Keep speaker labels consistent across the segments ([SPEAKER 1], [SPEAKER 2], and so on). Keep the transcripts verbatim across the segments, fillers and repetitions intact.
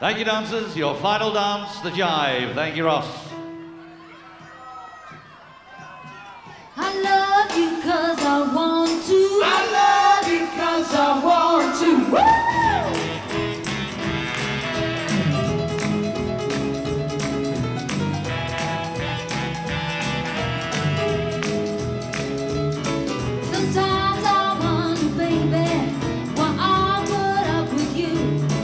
[SPEAKER 1] Thank you, dancers. Your final dance, the jive. Thank you, Ross.
[SPEAKER 2] I love you 'cause I want to.
[SPEAKER 3] I love you 'cause I want to. Woo!
[SPEAKER 2] Sometimes I wonder, baby, why I put up with you.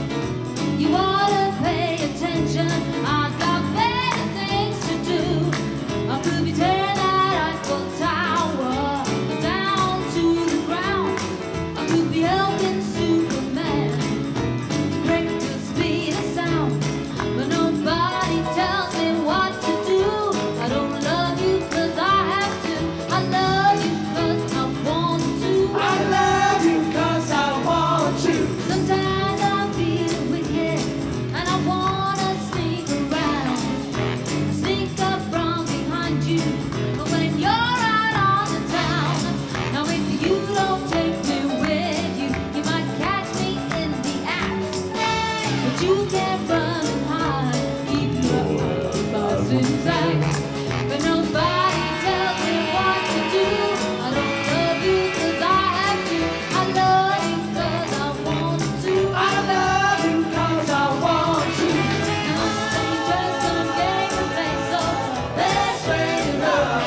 [SPEAKER 2] You ought to pay attention. I got better things to do. I could be tearing that Eiffel Tower down to the ground. I could be helping Superman break the speed of sound. But nobody tells me what to do. I don't love you 'cause I have to. I love you 'cause I want to.
[SPEAKER 3] I love you 'cause I want to.
[SPEAKER 2] Sometimes I feel wicked and I wanna sneak around, sneak up from behind you. But when you're out on the town, now if you don't take me with you, you might catch me in the act. But you can't run and hide, keep your bus intact. But nobody tells me what to do. I don't love you 'cause I have to. I love you 'cause I want to.
[SPEAKER 3] I love you 'cause I want to.
[SPEAKER 2] Now strangers come game and face, so let's straight it up.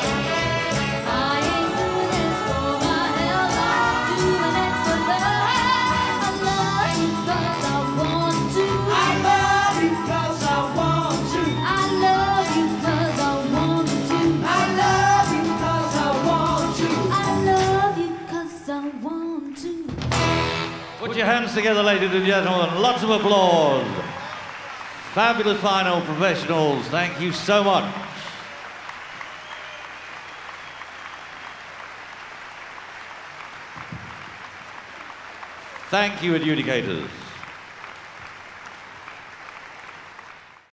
[SPEAKER 2] I ain't doing this for my health, I'm doing it for love. I love you 'cause I want to.
[SPEAKER 3] I love you 'cause I want to.
[SPEAKER 2] I love you 'cause I want to.
[SPEAKER 3] I love you 'cause I want to.
[SPEAKER 2] I love you 'cause I want to.
[SPEAKER 1] Put your hands together, ladies and gentlemen. Lots of applause. Fabulous final professionals. Thank you so much. Thank you, adjudicators.